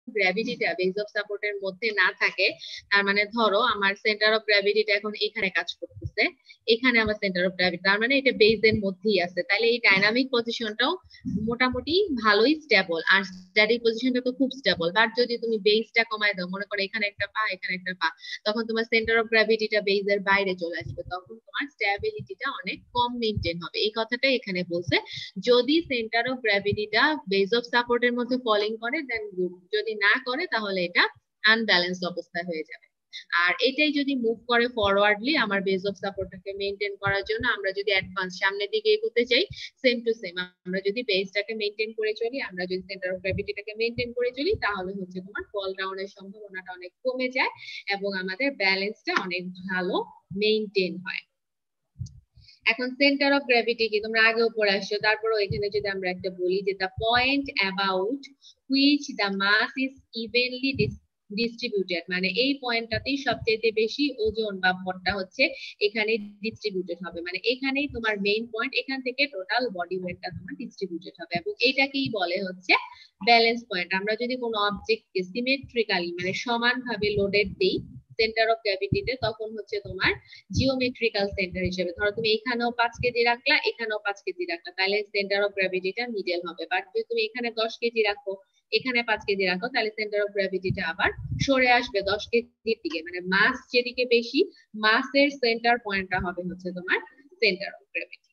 গ্র্যাভিটিটা base of সাপোর্টের মধ্যে না থাকে, তার মানে ধরো আমার সেন্টার অফ গ্র্যাভিটিটা এখন এখানে কাজ করতেছে, এখানে আমার সেন্টার অফ গ্র্যাভিটি, তার মানে এটা বেসের মধ্যেই আছে, তাহলে এই ডাইনামিক পজিশনটাও মোটামুটি ভালোই স্টেবল। আর স্ট্যাটিক পজিশনটা তো খুব স্টেবল। বাট যদি তুমি বেসটা কমায় দাও, মনে করো এখানে একটা পা এখানে একটা পা, তখন তোমার সেন্টার অফ গ্র্যাভিটিটা বেসের বাইরে চলে আসবে, তখন তোমার স্ট্যাবিলিটিটা অনেক কম মেনটেন হবে। এই কথাটাই এখানে বলছে। যদি সেন্টার অফ গ্র্যাভিটিটা বেস অফ সাপোর্টের মধ্যে ফলিং করে দেন গুড, যদি না করে তাহলে এটা আনব্যালেন্সড অবস্থায় হয়ে যাবে। আর এটাই যদি মুভ করে ফরওয়ার্ডলি, আমার বেস অফ সাপোর্টটাকে মেনটেন করার জন্য আমরা যদি অ্যাডভান্স সামনের দিকে এগোতে চাই, সেম টু সেম আমরা যদি বেসটাকে মেনটেন করে চলি, আমরা যদি সেন্টার অফ গ্র্যাভিটিটাকে মেনটেন করে চলি, তাহলে হচ্ছে তোমার ফল ডাউনের সম্ভাবনাটা অনেক কমে যায় এবং আমাদের ব্যালেন্সটা অনেক ভালো মেনটেন হয়। এখন সেন্টার অফ গ্র্যাভিটি কি তোমরা আগেও পড়ে আসছো, তারপরে এখানে যদি আমরা একটা বলি যে the point about which the mass is evenly distributed, মানে এই পয়েন্টটাতেই সবচেয়ে বেশি ওজন বা ভরটা হচ্ছে এখানে ডিস্ট্রিবিউটেড হবে, মানে এখানেই তোমার মেইন পয়েন্ট, এখান থেকে টোটাল বডি ওয়েটটা তোমার ডিস্ট্রিবিউটেড হবে, এবং এটাকেই বলে হচ্ছে ব্যালেন্স পয়েন্ট। আমরা যদি কোনো অবজেক্টকে সিমেট্রিক্যালি মানে সমানভাবে লোডেড দেই সেন্টার অফ গ্র্যাভিটিতে, তখন হচ্ছে তোমার জিওমেট্রিক্যাল সেন্টার হিসেবে, ধরো তুমি এখানেও 5 কেজি রাখলা এখানেও 5 কেজি রাখলা, তাহলে সেন্টার অফ গ্র্যাভিটিটা মিডল হবে। বাট যদি তুমি এখানে 10 কেজি রাখো এখানে 5 কেজি রাখো, তাহলে সেন্টার অফ গ্র্যাভিটিটা আবার সরে আসবে 10 কেজির দিকে, মানে মাস যেদিকে বেশি মাসের সেন্টার পয়েন্টটা হবে হচ্ছে তোমার center of gravity.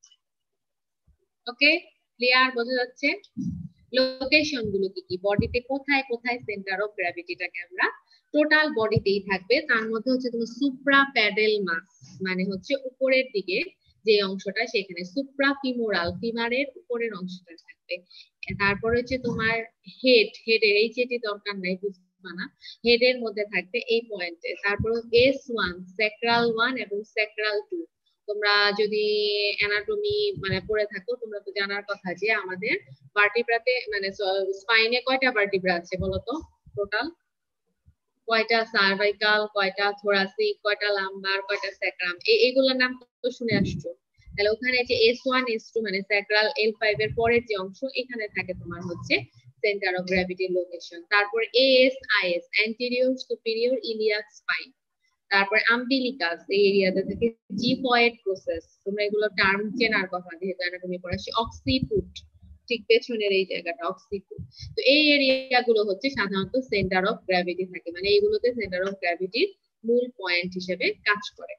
Okay, clear, বোঝা যাচ্ছে? লোকেশন গুলো কি কি, বডিতে কোথায় কোথায় সেন্টার অফ গ্র্যাভিটিটাকে আমরা, টোটাল বডিতেই থাকবে, তার মধ্যে হচ্ছে তোমার সুপ্রা প্যাডেল মাস, মানে হচ্ছে উপরের দিকে যে অংশটা সেখানে সুপ্রা ফিমোরাল, ফিমারের উপরের অংশটা থাকবে। তারপর হচ্ছে তোমার হেডের এই যেটি দরকার নাই বুঝবা না, হেডের মধ্যে থাকবে এই পয়েন্টে। তারপর S1 স্যাক্রাল 1 এবং স্যাক্রাল 2, তোমরা যদি অ্যানাটমি মানে পড়ে থাকো তোমরা তো জানার কথা যে আমাদের ভার্টিব্রাতে মানে স্পাইনে কয়টা ভার্টিব্রা আছে বলতো? টোটাল কয়টা সার্ভাইকাল, কয়টা থোরাসিক, কয়টা লাম্বার, কয়টা স্যাক্রাম, এইগুলোর নাম তো শুনে আসছো। তাহলে ওখানে যে S1 S2 মানে স্যাক্রাল L5 এর পরের যে অংশ, এখানে থাকে তোমার হচ্ছে সেন্টার অফ গ্র্যাভিটি লোকেশন। তারপর ASIS anterior superior iliac spine, তারপর আম্বিলিকাস এই এরিয়াতে থেকে জিফয়েড প্রসেস, তোমরা এগুলো টার্ম চেনার কথা যেহেতু অ্যানাটমি পড়াচ্ছি। অক্সিপুট ঠিক পেছনের এই জায়গাটা অক্সিপুট। তো এই এরিয়া গুলো হচ্ছে সাধারণত সেন্টার অফ গ্র্যাভিটি থাকে, মানে এইগুলোতে সেন্টার অফ গ্র্যাভিটির মূল পয়েন্ট হিসেবে কাজ করে।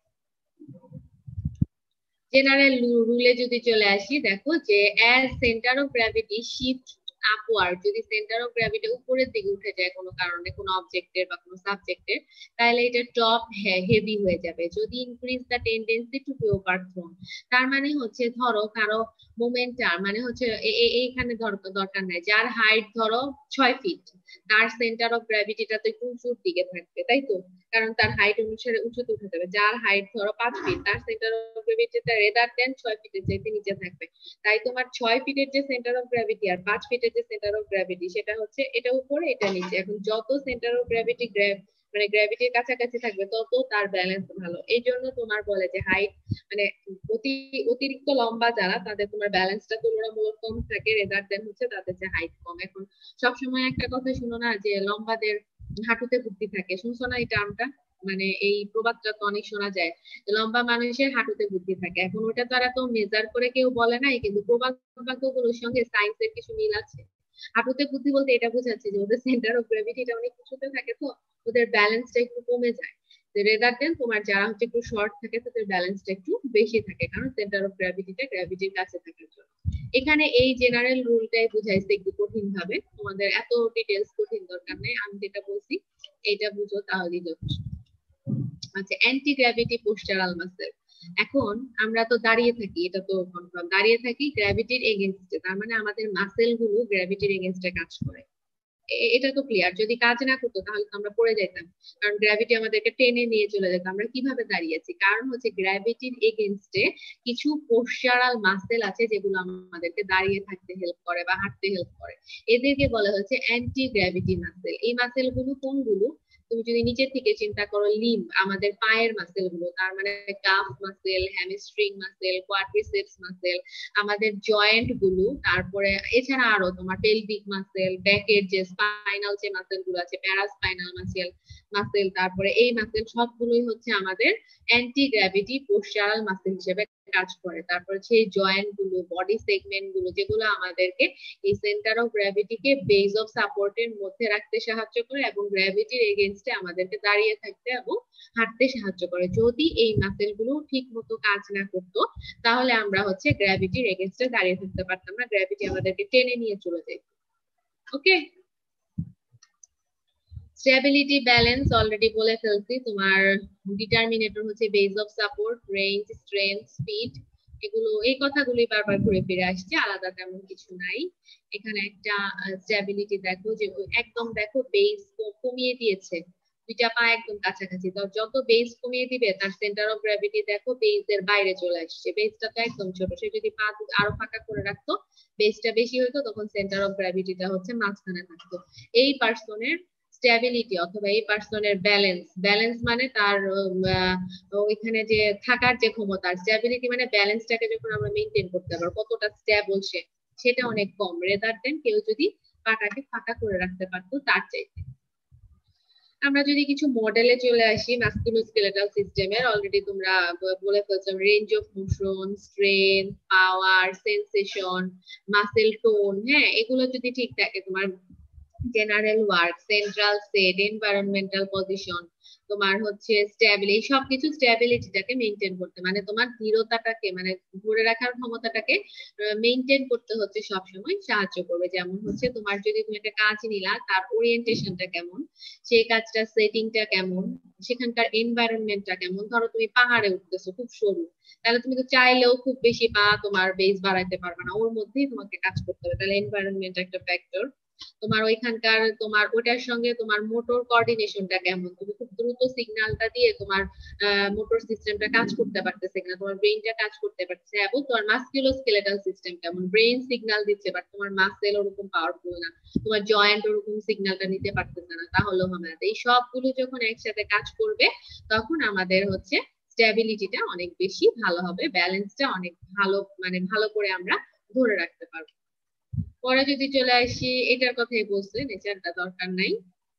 জেনারেল রুলে যদি চলে আসি, দেখো যে as center of gravity shift upward, যদি সেন্টার অফ গ্র্যাভিটি উপরের দিকে উঠে যায় কোনো কারণে কোনো অবজেক্টের বা কোনো সাবজেক্টের, তাহলে এটা টপ হেভি হয়ে যাবে। যদি increase the tendency to be overthrown, তার মানে হচ্ছে ধরো কারো মোমেন্টাম মানে হচ্ছে এইখানে দরকার নাই, যার হাইট ধরো 6 ফিট, তার সেন্টার অফ গ্র্যাভিটিটা তো একটু উঁচুর দিকে থাকবে তাই তো, কারণ তার হাইট অনুসারে উঁচুতে উঠে যাবে। যার হাইট ধরো 5 ফিট, তার সেন্টার অফ গ্র্যাভিটিটা রেদার দেন 6 ফিটের চাইতে নিচে থাকবে। তাই তোমার 6 ফিটের যে সেন্টার অফ গ্র্যাভিটি আর 5 ফিটের যে সেন্টার অফ গ্র্যাভিটি, সেটা হচ্ছে এটা উপরে এটা নিচে। এখন যত সেন্টার অফ গ্র্যাভিটি মানে গ্র্যাভিটির কাছাকাছি থাকবে তত তার ব্যালেন্স ভালো। এই জন্য তোমার বলে যে হাইট মানে অতিরিক্ত লম্বা যারা তাদের তোমার ব্যালেন্সটা তুলনামূলক কম থাকে, রেদার দেন হচ্ছে তাদের যে হাইট কম। এখন সবসময় একটা কথা শুনো না যে লম্বাদের হাঁটুতে বুদ্ধি থাকে, শুনছো না এই টার্মটা? মানে এই প্রবাদটা তো অনেক শোনা যায়, লম্বা মানুষের হাঁটুতে বুদ্ধি থাকে। এখন ওটা তারা তো মেজার করে কেউ বলে নাই, কিন্তু প্রবাদ বাক্যগুলোর সঙ্গে সায়েন্সের কিছু মিল আছে। হাঁটুতে বুদ্ধি বলতে এটা বোঝাচ্ছে যে ওদের সেন্টার অফ গ্র্যাভিটিটা অনেক কিছুতে থাকে, তো ওদের ব্যালেন্সটা একটু কমে যায়। রেদার দেন তোমার যারা হচ্ছে একটু শর্ট থাকে তাদের ব্যালেন্সটা একটু বেশি থাকে, কারণ সেন্টার অফ গ্র্যাভিটিটা গ্র্যাভিটির কাছে থাকার জন্য। এখানে এই জেনারেল রুলটাই বুঝাইছে একটু কঠিন ভাবে, তোমাদের এত ডিটেলস কঠিন দরকার নেই, আমি যেটা বলছি এটা বুঝো তাহলেই যথেষ্ট। আচ্ছা, অ্যান্টি গ্র্যাভিটি পোস্টারাল মাসেল। এখন আমরা তো দাঁড়িয়ে থাকি, এটা তো কনফার্ম, দাঁড়িয়ে থাকি গ্র্যাভিটির এগেইনস্টে, তার মানে আমাদের মাসেল গুলো গ্র্যাভিটির এগেইনস্টে কাজ করে। এটা তো ক্লিয়ার। যদি কাজ না করতো তাহলে তো আমরা পড়ে যেতাম, কারণ গ্র্যাভিটি আমাদেরকে টেনে নিয়ে চলে যেত। আমরা কিভাবে দাঁড়িয়েছি? কারণ হচ্ছে গ্র্যাভিটির এগেইনস্টে কিছু পোস্টারাল মাসেল আছে যেগুলো আমাদেরকে দাঁড়িয়ে থাকতে হেল্প করে বা হাঁটতে হেল্প করে, এদেরকে বলা হচ্ছে অ্যান্টি গ্র্যাভিটি মাসেল। এই মাসেল গুলো কোনগুলো? তুমি যদি নিচের থেকে চিন্তা করো লিম্ব, আমাদের পায়ের মাসেল গুলো, তার মানে calf muscle, hamstring muscle, quadriceps muscle, আমাদের জয়েন্ট গুলো, তারপরে এছাড়া আরো তোমার পেলভিক মাসেল, ব্যাকের যে স্পাইনাল যে মাসেল গুলো আছে, প্যারাস্পাইনাল মাসেল মাসেল, তারপরে এই মাসেল সবগুলোই হচ্ছে আমাদের অ্যান্টি গ্র্যাভিটি পোস্টারাল মাসেল হিসেবে কাজ করে। তারপর সেই জয়েন্ট গুলো, বডি সেগমেন্ট গুলো, যেগুলো আমাদেরকে এই সেন্টার অফ গ্র্যাভিটিকে বেস অফ সাপোর্টের মধ্যে রাখতে সাহায্য করে এবং গ্র্যাভিটির এগেইনস্টে আমাদেরকে দাঁড়িয়ে থাকতে এবং হাঁটতে সাহায্য করে। যদি এই মাসেল গুলো ঠিক মতো কাজ না করতো তাহলে আমরা হচ্ছে গ্র্যাভিটির এগেইনস্টে দাঁড়িয়ে থাকতে পারতাম না, গ্র্যাভিটি আমাদেরকে টেনে নিয়ে চলে যেত। ওকে, স্টেবিলিটি ব্যালেন্স অলরেডি বলে ফেলছি। তোমার ডিটারমিনেটর হচ্ছে base of support, range, strength, speed, এগুলো এই কথাগুলোই বারবার ঘুরে ফিরে আসছে, আলাদা তেমন কিছু নাই। এখানে একটা স্টেবিলিটি দেখো যে একদম দেখো বেস কমিয়ে দিয়েছে, দুইটা পা একদম কাছাকাছি, তো যত বেস কমিয়ে দিবে তার সেন্টার অফ গ্র্যাভিটি দেখো বেসের বাইরে চলে আসছে, বেসটা তো একদম ছোট, সে যদি পা আরো ফাঁকা করে রাখতো বেসটা বেশি হইতো, তখন সেন্টার অফ গ্র্যাভিটিটা হচ্ছে মাঝখানে থাকতো। এই পার্সনের স্টেবিলিটি অথবা এই পার্সনের ব্যালেন্স, ব্যালেন্স মানে তার ওইখানে যে থাকার যে ক্ষমতা, স্টেবিলিটি মানে ব্যালেন্সটাকে যখন আমরা মেনটেন করতে পারবো, কতটা স্টেবল সে, সেটা অনেক কম রেদার দেন কেউ যদি পাটাকে ফাঁকা করে রাখতে পারতো তার চাইতে। আমরা যদি কিছু মডেলে চলে আসি মাস্কুলোস্কেলেটাল সিস্টেমের, অলরেডি তোমরা বলে ফেলছো range of motion, strength, power, sensation, muscle tone, হ্যাঁ এগুলো যদি ঠিক থাকে, তোমার general work, central set, environmental position, তোমার হচ্ছে স্ট্যাবিলিটি, সবকিছু স্ট্যাবিলিটিটাকে মেনটেন করতে, মানে তোমার দৃঢ়তাটাকে মানে ধরে রাখার ক্ষমতাটাকে মেনটেন করতে হচ্ছে সবসময় সাহায্য করবে। যেমন হচ্ছে তোমার যদি তুমি একটা কাজ নিলা, তার ওরিয়েন্টেশনটা কেমন, সেই কাজটা সেটিংটা কেমন, সেখানকার এনভায়রনমেন্টটা কেমন। ধরো তুমি পাহাড়ে উঠতেছো খুব সরু, তাহলে তুমি তো চাইলেও খুব বেশি পা তোমার বেস বাড়াইতে পারবে না, ওর মধ্যেই তোমাকে কাজ করতে হবে, তাহলে এনভায়রনমেন্ট একটা ফ্যাক্টর। তোমার ওইখানকার তোমার ওটার সঙ্গে তোমার মোটর কোঅর্ডিনেশনটা কেমন, তুমি খুব দ্রুত সিগন্যালটা দিয়ে তোমার মোটর সিস্টেমটা কাজ করতে পারতেছে কিনা, তোমার ব্রেইনটা কাজ করতে পারছে, এবং তোমার মাস্কুলোস্কেলেটাল সিস্টেম কেমন, ব্রেইন সিগন্যাল দিচ্ছে বাট তোমার মাসেল ওরকম পাওয়ারফুল না, তোমার জয়েন্ট ওরকম সিগন্যালটা নিতে পারতেছে না, তাহলেও হবে না। এই সবগুলো যখন একসাথে কাজ করবে তখন আমাদের হচ্ছে স্টেবিলিটিটা অনেক বেশি ভালো হবে, ব্যালেন্সটা অনেক ভালো মানে ভালো করে আমরা ধরে রাখতে পারবো। পরে যদি চলে আসি, এটার কথাই বলছে, নেচারটা দরকার নাই,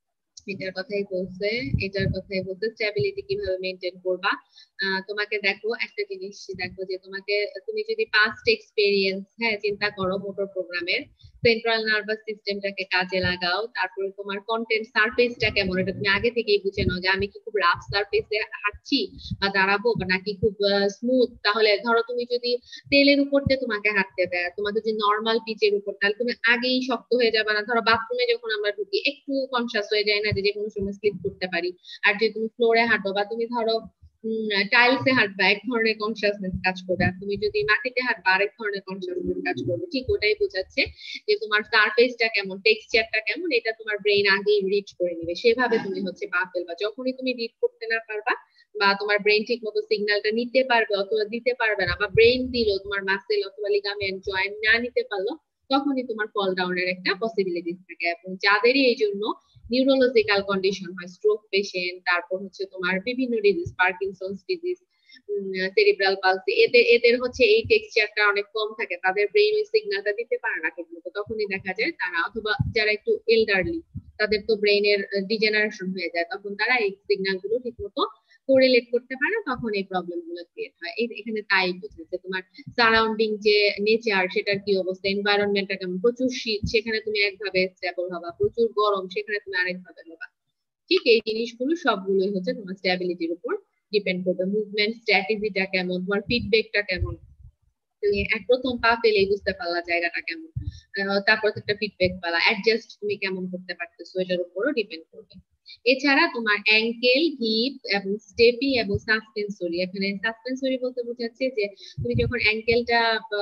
এটার কথাই বলছে স্টেবিলিটি কিভাবে মেনটেন করবা। তোমাকে দেখো একটা জিনিস দেখো যে তোমাকে, তুমি যদি পাস্ট এক্সপেরিয়েন্স হ্যাঁ চিন্তা করো মোটর প্রোগ্রামের, সেন্ট্রাল নার্ভাস সিস্টেমটাকে কাজে লাগাও, তারপরে তোমার কন্টেন্ট সারফেসটা কেমন এটা তুমি আগে থেকেই বুঝে নাও, যে আমি কি খুব রাফ সারফেসে হাঁটছি বা দাঁড়াবো বা নাকি খুব স্মুথ। তাহলে ধরো তুমি যদি তেলের উপর দিয়ে তোমাকে হাঁটতে দেয়, তোমাকে যদি নর্মাল পিচের উপর, তাহলে তুমি আগেই শক্ত হয়ে যাবে না। ধরো বাথরুমে যখন আমরা ঢুকি একটু কনসাস হয়ে যায় না যে কোনো সময় স্লিপ করতে পারি, আর যদি তুমি ফ্লোরে হাঁটো বা তুমি ধরো টাইলসে হাঁটবা এক ধরনের কনসাসনেস কাজ করবে, আর তুমি যদি মাটিতে হাঁটবা আরেক ধরনের কনসাসনেস কাজ করবে। ঠিক ওটাই বোঝাচ্ছে যে তোমার সারফেসটা কেমন, টেক্সচারটা কেমন, এটা তোমার ব্রেন আগেই রিড করে নিবে, সেভাবে তুমি হচ্ছে পা ফেলবা। যখনই তুমি রিড করতে না পারবা বা তোমার ব্রেন ঠিক মতো সিগন্যালটা নিতে পারবে অথবা দিতে পারবে না, বা ব্রেন দিল তোমার মাসেল অথবা লিগামেন্ট জয়েন্ট না নিতে পারলো, তখনই তোমার ফল ডাউনের একটা পসিবিলিটি থাকে। এবং যাদেরই এই জন্য নিউরোলজিক্যাল কন্ডিশন হয়, স্ট্রোক পেশেন্ট, তারপর হচ্ছে তোমার বিভিন্ন disease, Parkinson's disease, cerebral palsy, এদের এদের হচ্ছে এই টেক্সচারটা অনেক কম থাকে, তাদের ব্রেন ওই সিগন্যালটা দিতে পারে না ঠিক মতো, তখনই দেখা যায় তারা, অথবা যারা একটু এল্ডারলি তাদের তো ব্রেনের ডিজেনারেশন হয়ে যায়, তখন তারা এই সিগন্যাল গুলো ঠিক মতো কোরিলেট করতে পারে, তখন এই প্রবলেম গুলো ক্রিয়েট হয়। এখানে তাই বুঝেছে তোমার সারাউন্ডিং যে নেচার সেটার কি অবস্থা, এনভায়রনমেন্টটা কেমন, প্রচুর শীত সেখানে তুমি একভাবে স্টেবল হবা, প্রচুর গরম সেখানে তুমি আরেকভাবে হবা। ঠিক এই জিনিসগুলো সবগুলোই হচ্ছে তোমার স্টেবিলিটির উপর ডিপেন্ড করবে। মুভমেন্ট স্ট্র্যাটেজিটা কেমন, তোমার ফিডব্যাকটা কেমন, তুমি এক প্রথম পা পেলেই বুঝতে পারলা জায়গাটা কেমন, তারপর একটা ফিডব্যাক পেলা, অ্যাডজাস্ট তুমি কেমন করতে পারতেছো এটার উপরও ডিপেন্ড করবে। এছাড়া তোমার অ্যাঙ্কেল, হিপ এবং স্টেপি এবং সাসপেন্সরি, এখানে সাসপেন্সরি বলতে বোঝাচ্ছে যে তুমি যখন অ্যাঙ্কেলটা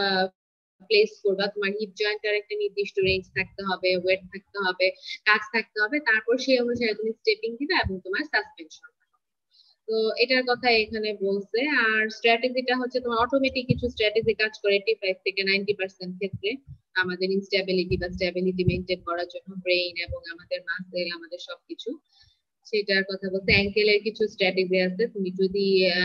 প্লেস করবা, তোমার হিপ জয়েন্টের একটা নির্দিষ্ট রেঞ্জ থাকতে হবে, ওয়েট থাকতে হবে, কাজ থাকতে হবে, তারপর সেই অনুসারে তুমি স্টেপিং দিবে এবং তোমার সাসপেনশন। তো এটার কথা এখানে বলছে। আর স্ট্র্যাটেজিটা হচ্ছে তোমার অটোমেটিক কিছু স্ট্র্যাটেজি কাজ করে 85 থেকে 90% ক্ষেত্রে আমাদের ইনস্টেবিলিটি বা স্টেবিলিটি মেনটেন করার জন্য, ব্রেইন এবং আমাদের মাসেল আমাদের সবকিছু। সেটার কথা বলতে অ্যাঙ্কেলের কিছু স্ট্র্যাটেজি আছে। তুমি যদি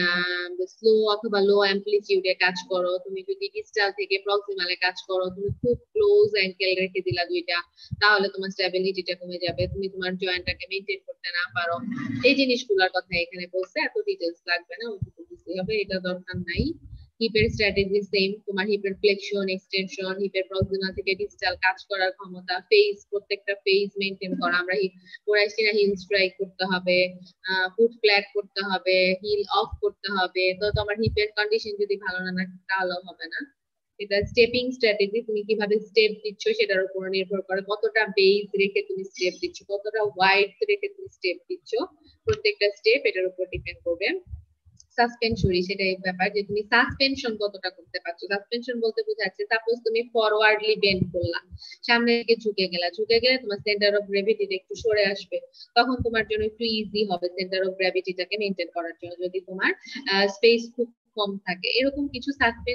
স্লো অথবা লো অ্যাম্পলিটিউডে কাজ করো, তুমি যদি ডিস্টাল থেকে প্রক্সিমালে কাজ করো, তুমি খুব ক্লোজ অ্যাঙ্কেল রেখে দিলা দুইটা, তাহলে তোমার স্টেবিলিটিটা কমে যাবে, তুমি তোমার জয়েন্টটাকে মেইনটেইন করতে না পারো। এই জিনিসগুলোর কথা এখানে বলছে, এত ডিটেইলস লাগবে না, ওইটুকু বুঝতে হবে, এটা দরকার নাই। হিপের স্ট্র্যাটেজি সেম, তোমার হিপের ফ্লেকশন, এক্সটেনশন, হিপের প্রক্সিমাল থেকে ডিস্টাল কাজ করার ক্ষমতা, ফেজ, প্রত্যেকটা ফেজ মেইনটেইন করা। আমরা কোরাইশিনা হিল স্ট্রাইক করতে হবে, ফুট ফ্ল্যাট করতে হবে, হিল অফ করতে হবে। তো তোমার হিপের কন্ডিশন যদি ভালো না থাকে তাহলেও হবে না। এটা স্টেপিং স্ট্র্যাটেজি, তুমি কিভাবে স্টেপ দিচ্ছ সেটার উপর নির্ভর করে, কতটা বেস রেখে তুমি স্টেপ দিচ্ছ, কতটা ওয়াইড রেখে তুমি স্টেপ দিচ্ছ, প্রত্যেকটা স্টেপ এটার উপর ডিপেন্ড করবে। সাসপেনশরি, সেটাই ব্যাপার যে তুমি সাসপেনশন কতটা করতে পারছো। সাসপেনশন বলতে বোঝাচ্ছে সাপোজ তুমি ফরওয়ার্ডলি বেন্ড করলা, সামনের দিকে ঝুঁকে গেলে তোমার সেন্টার অফ গ্র্যাভিটি একটু সরে আসবে, তখন তোমার জন্য একটু ইজি হবে সেন্টার অফ গ্র্যাভিটিটাকে মেইনটেইন করার জন্য, যদি তোমার স্পেস খুব কম থাকে। এরকম কিছু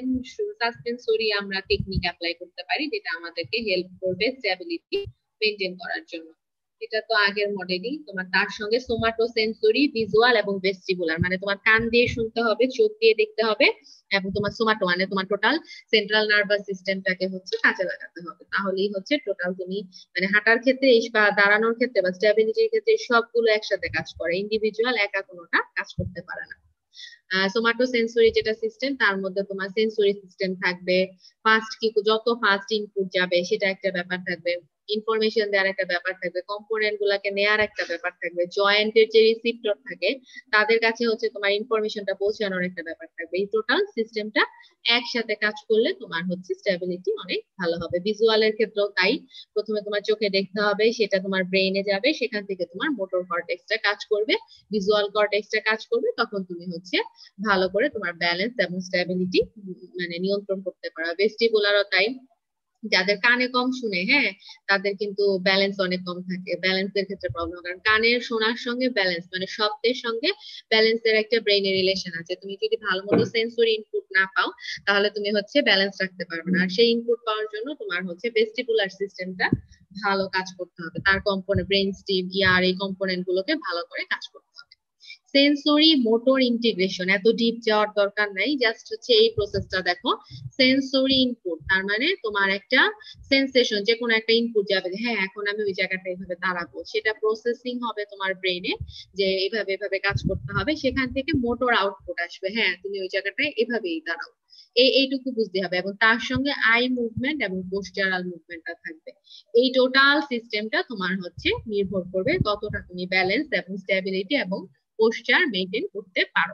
সাসপেনসরি আমরা টেকনিক অ্যাপ্লাই করতে পারি, যেটা আমাদেরকে হেল্প করবে স্ট্যাবিলিটি মেইনটেইন করার জন্য। এটা তো আগের মডেলই। তোমার তার সঙ্গে সোমাটো সেন্সরি, ভিজুয়াল এবং ভেস্টিবুলার, মানে তোমার কান দিয়ে শুনতে হবে, চোখ দিয়ে দেখতে হবে, এবং তোমার সোমাটো মানে তোমার টোটাল সেন্ট্রাল নার্ভাস সিস্টেমটাকে হচ্ছে কাজে লাগাতে হবে। তাহলেই হচ্ছে টোটাল তুমি মানে হাঁটার ক্ষেত্রে বা দাঁড়ানোর ক্ষেত্রে বা স্ট্যাবিলিটির ক্ষেত্রে সবগুলো একসাথে কাজ করে, ইন্ডিভিজুয়াল একা কোনোটা কাজ করতে পারে না। সোমাটো সেন্সরি যেটা সিস্টেম, তার মধ্যে তোমার সেন্সরি সিস্টেম থাকবে, ফাস্ট কি যত ফাস্ট ইনপুট যাবে সেটা একটা ব্যাপার থাকবে, ইনফরমেশন দেওয়ার একটা ব্যাপার থাকবে, কম্পোনেন্ট গুলাকে নেওয়ার একটা ব্যাপার থাকবে, জয়েন্টের যে রিসিপ্টর থাকে তাদের কাছে হচ্ছে তোমার ইনফরমেশনটা পৌঁছানোর একটা ব্যাপার থাকবে। এই টোটাল সিস্টেমটা একসাথে কাজ করলে তোমার হচ্ছে স্টেবিলিটি অনেক ভালো হবে। ভিজুয়ালের ক্ষেত্রেও তাই, প্রথমে তোমার চোখে দেখতে হবে, সেটা তোমার ব্রেইনে যাবে, সেখান থেকে তোমার মোটর কর্টেক্সটা কাজ করবে, ভিজুয়াল কর্টেক্সটা কাজ করবে, তখন তুমি হচ্ছে ভালো করে তোমার ব্যালেন্স এবং স্টেবিলিটি মানে নিয়ন্ত্রণ করতে পারো। ভেস্টিবুলারও তাই, যাদের কানে কম শুনে, হ্যাঁ, তাদের কিন্তু ব্যালেন্স অনেক কম থাকে, ব্যালেন্সের ক্ষেত্রে প্রবলেম, কারণ কানের শোনার সঙ্গে ব্যালেন্স মানে শব্দের সঙ্গে ব্যালেন্সের একটা ব্রেইনের রিলেশন আছে। তুমি যদি ভালো মতো সেন্সরি ইনপুট না পাও তাহলে তুমি হচ্ছে ব্যালেন্স রাখতে পারবে না। আর সেই ইনপুট পাওয়ার জন্য তোমার হচ্ছে ভেস্টিবুলার সিস্টেমটা ভালো কাজ করতে হবে, তার কম্পোনেন্ট ব্রেইন স্টিম ইয়ার এই কম্পোনেন্ট গুলোকে ভালো করে কাজ করতে হবে। সেন্সরি মোটর ইন্টিগ্রেশন এত ডিপ যাওয়ার দরকার নাই, জাস্ট হচ্ছে এই প্রসেসটা দেখো। সেন্সরি ইনপুট তার মানে তোমার একটা সেন্সেশন, যে কোনো একটা ইনপুট যাবে, হ্যাঁ এখন আমি ওই জায়গাটা এইভাবে দাঁড়াবো, সেটা প্রসেসিং হবে তোমার ব্রেনে, যে এইভাবে এভাবে কাজ করতে হবে, সেখান থেকে মোটর আউটপুট আসবে, হ্যাঁ তুমি ওই জায়গাটায় এভাবেই দাঁড়াও, এইটুকু বুঝতে হবে। এবং তার সঙ্গে আই মুভমেন্ট এবং পোস্টারাল মুভমেন্টটা থাকবে। এই টোটাল সিস্টেমটা তোমার হচ্ছে নির্ভর করবে কতটা তুমি ব্যালেন্স এবং স্টেবিলিটি এবং পোস্টার মেইনটেইন করতে পারো।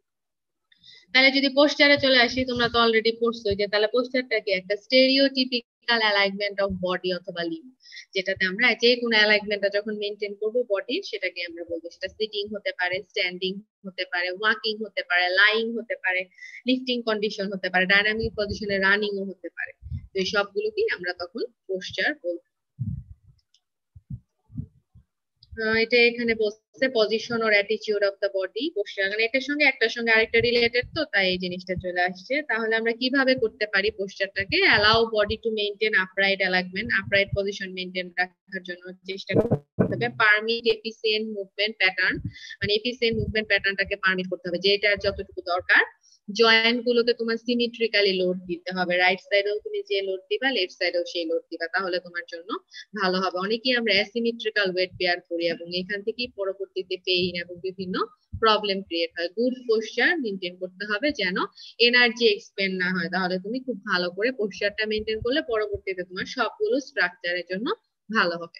তাহলে যদি পোস্টারে চলে আসি, তোমরা তো অলরেডি পড়ছো যে তাহলে পোস্টারটা কি একটা স্টেরিওটিপিক্যাল অ্যালাইনমেন্ট অফ বডি অথবা লিম্ব, যেটাতে আমরা যে কোনো অ্যালাইনমেন্টটা যখন মেইনটেইন করব বডির, সেটাকে আমরা বলবো সেটা সিটিং হতে পারে, স্ট্যান্ডিং হতে পারে, ওয়াকিং হতে পারে, লাইং হতে পারে, লিফটিং কন্ডিশন হতে পারে, ডাইনামিক পজিশনে রানিংও হতে পারে। তো এই সবগুলোকেই আমরা তখন পোস্টার বলবো। এটা এখানে বলছে position or attitude of the body posture, মানে এটার সঙ্গে একটার সঙ্গে আরেকটা রিলেটেড, তো তাই এই জিনিসটা চলে আসছে। তাহলে আমরা কিভাবে করতে পারি পোস্টারটাকে? Allow body to maintain upright alignment, upright position maintain রাখার জন্য চেষ্টা করতে হবে। পারমিট এফিসিয়েন্ট মুভমেন্ট প্যাটার্ন, মানে এফিসিয়েন্ট মুভমেন্ট প্যাটার্নটাকে পারমিট করতে হবে, যেটা যতটুকু দরকার। জয়েন্ট গুলোকে তোমার সিমেট্রিক্যালি লোড দিতে হবে, রাইট সাইডেও তুমি যে লোড দিবা লেফট সাইডেও সেই লোড দিবা, তাহলে তোমার জন্য ভালো হবে। অনেকেই আমরা অ্যাসিমেট্রিক্যাল ওয়েট বেয়ার করি এবং এখান থেকেই পরবর্তীতে পেইন এবং বিভিন্ন প্রবলেম ক্রিয়েট হয়। গুড পোস্টার মেনটেন করতে হবে যেন এনার্জি এক্সপেন্ড না হয়, তাহলে তুমি খুব ভালো করে পোস্টারটা মেনটেন করলে পরবর্তীতে তোমার সবগুলো স্ট্রাকচারের জন্য ভালো হবে।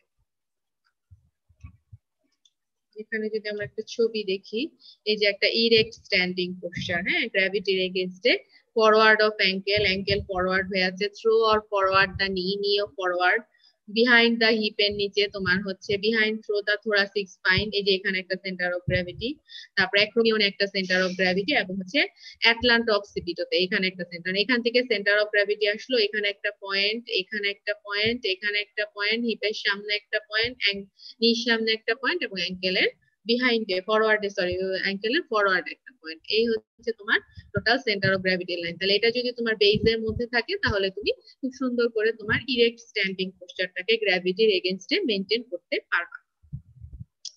এখানে যদি আমরা একটা ছবি দেখি, এই যে একটা ইরেক্ট স্ট্যান্ডিং পোস্টার, হ্যাঁ, গ্র্যাভিটির এগেইনস্টে forward of ankle, ankle forward হয়ে আছে, থ্রো অর ফরওয়ার্ড দা নি, নিও ফরওয়ার্ড, বিহাইন্ড দা হিপের নিচে তোমার হচ্ছে behind through the thoracic spine, এই যে এখানে একটা সেন্টার অফ গ্র্যাভিটি, তারপর অ্যাক্রোমিয়নে একটা সেন্টার অফ গ্র্যাভিটি, এবং হচ্ছে অ্যাটলান্টা অক্সিপিটোতে এখানে একটা সেন্টার, এখান থেকে সেন্টার অফ গ্র্যাভিটি আসলো, এখানে একটা পয়েন্ট, এখানে একটা পয়েন্ট, এখানে একটা পয়েন্ট, হিপের সামনে একটা পয়েন্ট, নির সামনে একটা পয়েন্ট, এবং অ্যাঙ্কেলের বিহাইন্ডে ফরওয়ার্ডে সরি অ্যাঙ্কেলের ফরওয়ার্ড একটা পয়েন্ট। এই হচ্ছে তোমার total center of gravity line. তাহলে এটা যদি তোমার বেইজের মধ্যে থাকে তাহলে তুমি খুব সুন্দর করে তোমার ইরেক্ট স্ট্যান্ডিং পোস্টারটাকে গ্র্যাভিটির এগেইনস্টে মেইনটেইন করতে পারবা।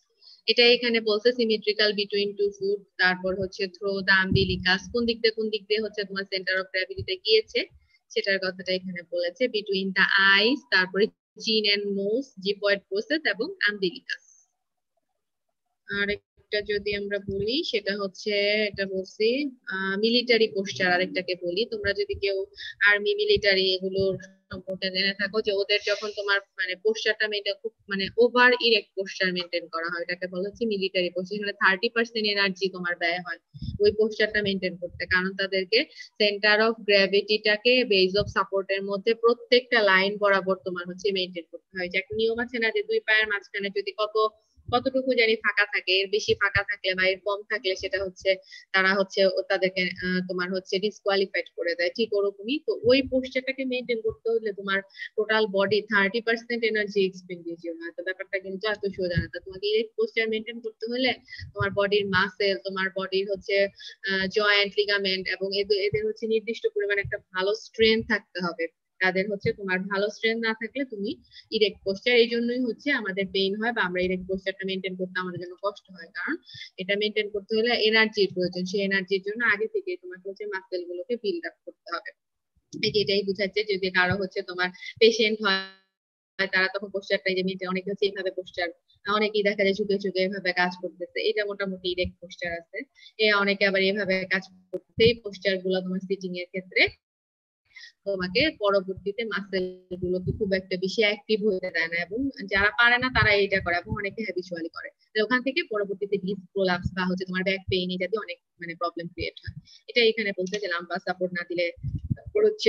এটা এখানে বলছে সিমেট্রিক্যাল বিটুইন টু ফুট, তারপর হচ্ছে থ্রো দা আম্বিলিকাস, কোন দিক দিয়ে হচ্ছে তোমার সেন্টার অফ গ্র্যাভিটিতে গিয়েছে সেটার কথাটা এখানে বলেছে, বিটুইন দা আইস, তারপরে chin and nose, xiphoid process এবং আম্বিলিকাস। আর একটা যদি আমরা বলি সেটা হচ্ছে, এটা বলছি মিলিটারি পোস্টার, আরেকটাকে বলি, তোমরা যদি কেউ আর্মি মিলিটারি এগুলোর সম্পর্কে জেনে থাকো, যে ওদের যখন তোমার মানে পোস্টারটা মেনটেন খুব মানে ওভার ইরেক্ট পোস্টার মেনটেন করা হয়, এটাকে বলা হচ্ছে মিলিটারি পোস্টার, এখানে 30% এনার্জি তোমার ব্যয় হয় ওই পোস্টারটা মেনটেন করতে, কারণ তাদেরকে সেন্টার অফ গ্র্যাভিটিটাকে বেস অফ সাপোর্টের মধ্যে প্রত্যেকটা লাইন বরাবর তোমার হচ্ছে মেনটেন করতে হয়। যে একটা নিয়ম আছে না, যে দুই পায়ের মাঝখানে যদি কতটুকু জানি ফাঁকা থাকে, এর বেশি ফাঁকা থাকলে বা এর কম থাকলে সেটা হচ্ছে তারা হচ্ছে তাদেরকে তোমার হচ্ছে ডিসকোয়ালিফাইড করে দেয়, ঠিক ওরকমই। তো ওই পোস্টারটাকে মেনটেন করতে হলে তোমার টোটাল বডি 30% এনার্জি এক্সপেন্ডিচার হয়। তো ব্যাপারটা কিন্তু এত সোজা না। তো তোমাকে এই পোস্টার মেনটেন করতে হলে তোমার বডির মাসেল, তোমার বডির হচ্ছে জয়েন্ট, লিগামেন্ট এবং এদের হচ্ছে নির্দিষ্ট পরিমাণে একটা ভালো স্ট্রেংথ থাকতে হবে। তাদের হচ্ছে তোমার ভালো স্ট্রেংথ না থাকলে তুমি ইরেক্ট পোস্টার, এই জন্যই হচ্ছে আমাদের পেইন হয় বা আমরা ইরেক্ট পোস্টারটা মেনটেন করতে আমাদের জন্য কষ্ট হয়, কারণ এটা মেনটেন করতে হলে এনার্জির প্রয়োজন। সেই এনার্জির জন্য আগে থেকে তোমাকে হচ্ছে মাসেল গুলোকে বিল্ড আপ করতে হবে। এটাই বুঝাচ্ছে যদি কারো হচ্ছে তোমার পেশেন্ট হয়, তারা তখন পোস্টারটা যে মেনটেন, অনেকে হচ্ছে এইভাবে পোস্টার, অনেকেই দেখা যায় ঝুঁকে ঝুঁকে এভাবে কাজ করতেছে, এটা মোটামুটি ইরেক্ট পোস্টার আছে। অনেকে আবার এভাবে কাজ করতে, এই পোস্টার গুলো তোমার সিটিং এর ক্ষেত্রে তোমাকে পরবর্তীতে মাসেল গুলোকে খুব একটা বেশি অ্যাক্টিভ হতে দেয় না, এবং যারা পারে না তারা এটা করে এবং অনেকে হ্যাবিচুয়ালি করে। ওখান থেকে পরবর্তীতে ডিস্ক প্রোলাপস বা হচ্ছে তোমার ব্যাক পেইন এই জাতীয় অনেক মানে প্রবলেম ক্রিয়েট হয়। এটা এখানে বলতে যে লাম্বার সাপোর্ট না দিলে, তারপর হচ্ছে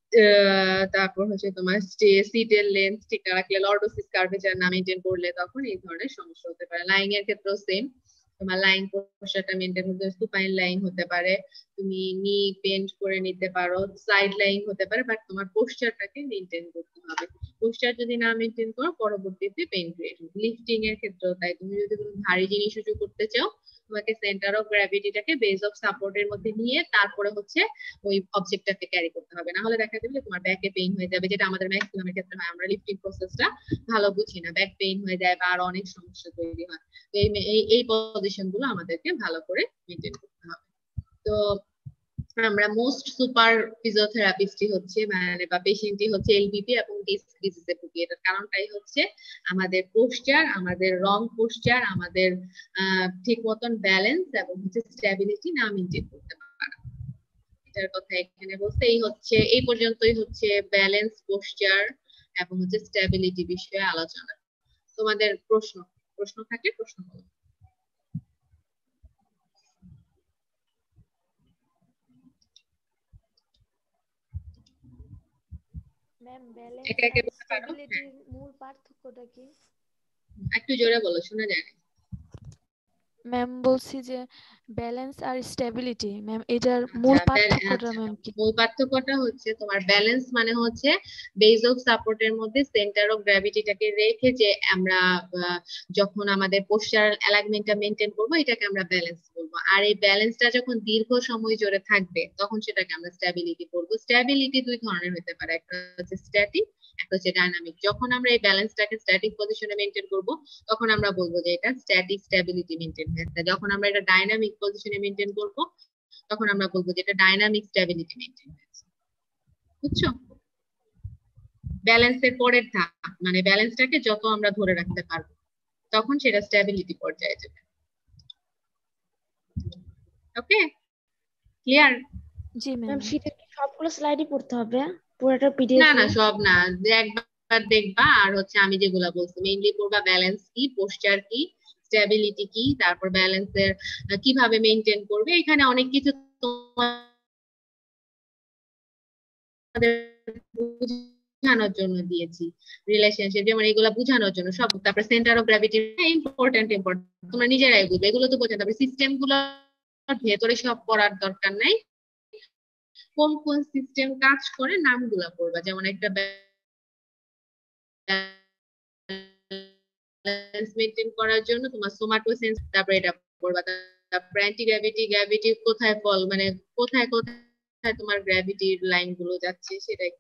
তোমার সিটের লেন্থ ঠিক না রাখলে, লর্ডোসিস কার্ভেচার না মেনটেন করলে তখন এই ধরনের সমস্যা হতে পারে। লাইং এর ক্ষেত্রেও সেম, তোমার লাইন পোস্টারটা মেনটেন করতে সুপাইন লাইন হতে পারে, তুমি নি বেন্ড করে নিতে পারো, সাইড লাইন হতে পারে, বাট তোমার পোস্টারটাকে মেনটেন করতে হবে। পোস্টার যদি না মেনটেন করো পরবর্তীতে পেইন ক্রিয়েট হবে। লিফটিং এর ক্ষেত্রেও তাই, তুমি যদি কোনো ভারী জিনিস উঁচু করতে চাও, তোমাকে সেন্টার অফ গ্র্যাভিটিটাকে বেস অফ সাপোর্টের মধ্যে নিয়ে তারপরে হচ্ছে ওই অবজেক্টটাকে ক্যারি করতে হবে, না হলে দেখা যাবে তোমার ব্যাকে পেইন হয়ে যাবে, যেটা আমাদের ম্যাক্সিমামের ক্ষেত্রে হয়। আমরা লিফটিং প্রসেসটা ভালো বুঝি না, ব্যাক পেইন হয়ে যায় বা আরো অনেক সমস্যা তৈরি হয়। এই পজিশন গুলো আমাদেরকে ভালো করে মেনটেন করতে হবে। তো আমরা মোস্ট সুপার ফিজিওথেরাপিস্টই হচ্ছে মানে বা পেশেন্টই হচ্ছে এলবিপি এবং ডিস্ক ডিজিজে ভুগি। এটার কারণটাই হচ্ছে আমাদের পোস্টার, আমাদের রং পোস্টার, আমাদের ঠিক মতন ব্যালেন্স এবং হচ্ছে স্ট্যাবিলিটি না মেনটেন করতে পারা। এটার কথা এখানে বলতে এই পর্যন্তই হচ্ছে ব্যালেন্স, পোস্টার এবং হচ্ছে স্ট্যাবিলিটি বিষয়ে আলোচনা। তোমাদের প্রশ্ন থাকলে প্রশ্ন করো। ম্যাম, ব্যালেন্স আর স্টেবিলিটির মূল পার্থক্যটা কি? একটু জোরে বলো, শোনা যায় না। ম্যাম বলছি যে ব্যালেন্স আর স্টেবিলিটি, ম্যাম এটার মূল পার্থক্যটা ম্যাম কি? মূল পার্থক্যটা হচ্ছে তোমার ব্যালেন্স মানে হচ্ছে বেস অফ সাপোর্টের মধ্যে সেন্টার অফ গ্র্যাভিটিটাকে রেখে যে আমরা যখন আমাদের পোস্টারাল অ্যালাইনমেন্টটা মেনটেন করব এটাকে আমরা ব্যালেন্স বলবো। আর এই ব্যালেন্সটা যখন দীর্ঘ সময় জুড়ে থাকবে তখন সেটাকে আমরা স্ট্যাবিলিটি বলবো। স্ট্যাবিলিটি দুই ধরনের হতে পারে, একটা হচ্ছে স্ট্যাটিক, একটা হচ্ছে ডাইনামিক। যখন আমরা এই ব্যালেন্সটাকে স্ট্যাটিক পজিশনে মেনটেন করব তখন আমরা বলবো যে এটা স্ট্যাটিক স্ট্যাবিলিটি মেনটেন হয়েছে। যখন আমরা এটা ডাইনামিক পজিশনে মেনটেন করব তখন আমরা বলবো যে এটা ডাইনামিক স্ট্যাবিলিটি মেনটেন হয়েছে। বুঝছো? ব্যালেন্সের পরের ধাপ মানে ব্যালেন্সটাকে যত আমরা ধরে রাখতে পারবো তখন সেটা স্ট্যাবিলিটি পর্যায়ে যাবে। Okay, clear? জি ম্যাম। শীটের কি সবগুলো স্লাইডই পড়তে হবে পুরোটা পিডিএফ? না না, সব না, একবার দেখবা আর হচ্ছে আমি যেগুলা বলছি মেইনলি পড়বা, ব্যালেন্স কি, পোস্টার কি, স্ট্যাবিলিটি কি, তারপর ব্যালেন্সের কিভাবে মেনটেন করবে। এখানে অনেক কিছু তোমাদের বোঝানোর জন্য দিয়েছি, রিলেশনশিপ যেমন এগুলো বোঝানোর জন্য সব। তারপর সেন্টার অফ গ্র্যাভিটি ইম্পর্টেন্ট, তোমরা নিজেরাই বুঝবে, এগুলো তো বোঝাতে হবে। সিস্টেম গুলো ভেতরে সব পড়ার দরকার নাই, কোন কোন সিস্টেম কাজ করে নামগুলা পড়বা। যেমন একটা ব্যালেন্স মেইনটেইন করার জন্য তোমার সোমাটোসেন্স, তারপর এটা পড়বা। তারপর অ্যান্টি গ্র্যাভিটি, গ্র্যাভিটি কোথায় ফল মানে কোথায় কোথায় তোমার গ্র্যাভিটির লাইন গুলো যাচ্ছে সেটা একটু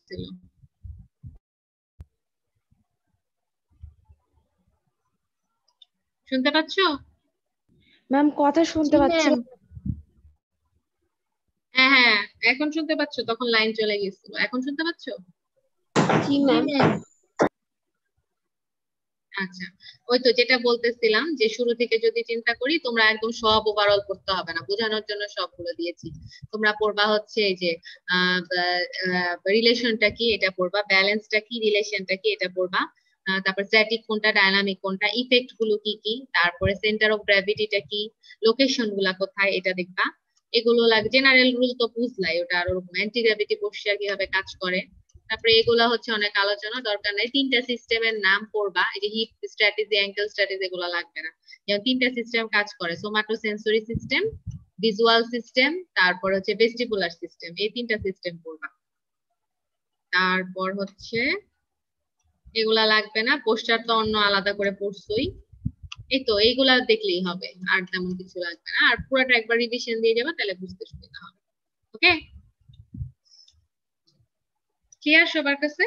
আসছিল। শুনতে পাচ্ছ? ম্যাম কথা শুনতে পাচ্ছি। হ্যাঁ হ্যাঁ, এখন শুনতে পাচ্ছ? তখন লাইন চলে গেছিল, এখন শুনতে পাচ্ছ? জি ম্যাম। আচ্ছা, ওই তো যেটা বলতেছিলাম যে শুরু থেকে যদি চিন্তা করি, তোমরা একদম সব ওভারঅল পড়তে হবে না, বোঝানোর জন্য সবগুলো দিয়েছি। তোমরা পড়বা হচ্ছে এই যে রিলেশনটা কি এটা পড়বা, ব্যালেন্সটা কি, রিলেশনটা কি এটা পড়বা, তারপর স্ট্যাটিক কোনটা, ডায়নামিক কোনটা, ইফেক্ট গুলো কি কি, তারপরে সেন্টার অফ গ্র্যাভিটিটা কি, লোকেশন গুলা কোথায় এটা দেখবা। এগুলো লাগে। জেনারেল রুল তো বুঝলাই, ওটা আর ওরকম অ্যান্টি গ্র্যাভিটি পোস্টার কিভাবে কাজ করে। তারপরে এগুলা হচ্ছে অনেক আলোচনা, দরকার নাই। 3টা সিস্টেমের নাম পড়বা, এই যে হিপ স্ট্র্যাটেজি, অ্যাঙ্কেল স্ট্র্যাটেজি, এগুলো লাগবে না। যেমন 3টা সিস্টেম কাজ করে, সোমাটোসেন্সরি সিস্টেম, ভিজুয়াল সিস্টেম, তারপর হচ্ছে ভেস্টিবুলার সিস্টেম, এই 3টা সিস্টেম পড়বা। তারপর হচ্ছে এগুলা লাগবে না, পোস্টার তো অন্য আলাদা করে পড়ছই। এই তো এইগুলা দেখলেই হবে, আর তেমন কিছু লাগবে না। আর পুরোটা একবার রিভিশন দিয়ে যাবে, তাহলে বুঝতে সুবিধা হবে। ওকে, ক্লিয়ার সবার কাছে?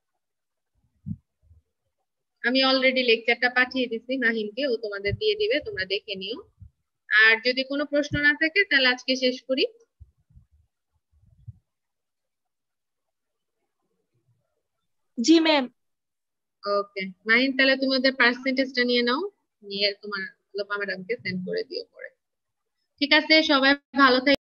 আমি অলরেডি লেকচারটা পাঠিয়ে দিছি মাহিমকে, ও তোমাদের দিয়ে দিবে, তোমরা দেখে নিও। আর যদি কোনো প্রশ্ন না থাকে তাহলে আজকে শেষ করি। জি ম্যাম। ওকে মাহিম, তাহলে তুমি ওদের পার্সেন্টেজটা নিয়ে নাও, নিয়ে তোমার লোপা ম্যাডামকে সেন্ড করে দিও পরে। ঠিক আছে, সবাই ভালো থাকো।